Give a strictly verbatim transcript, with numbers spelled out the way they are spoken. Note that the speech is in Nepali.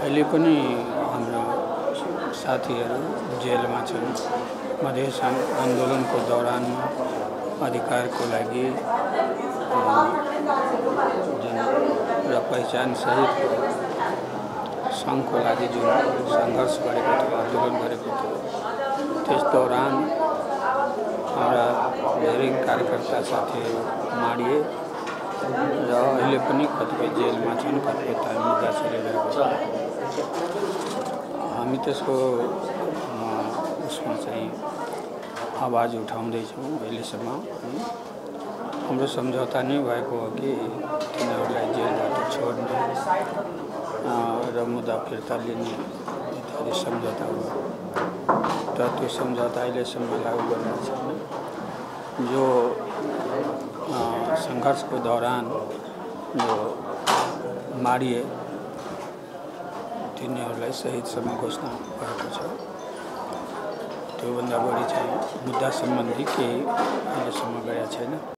अहिले पनि हाम्रो साथीहरू जेलमा छन्। मधेस आन्दोलनको दौरानमा अधिकारको लागि जुन र पहिचान सहितको सङ्घको लागि जुन सङ्घर्ष गरेको थियो, आन्दोलन गरेको थियो, त्यस दौरान हाम्रा धेरै कार्यकर्ता साथीहरू मारिए र अहिले पनि कतिपय जेलमा छन्, कतिपय त मुद्दा चलिरहेको छ। हामी त्यसको उसमा चाहिँ आवाज उठाउँदैछौँ। अहिलेसम्म हाम्रो सम्झौता नै भएको हो कि तिनीहरूलाई जेलबाट छोड्ने र मुद्दा फिर्ता लिने इत्यादि सम्झौता हो। तर त्यो सम्झौता अहिलेसम्म लागू गरेको छैन। जो सङ्घर्षको दौरान जो मारिए तिनीहरूलाई शहीदसम्म घोषणा भएको छ। त्योभन्दा बढी चाहिँ मुद्दा सम्बन्धी केही अहिलेसम्म गरेका छैन।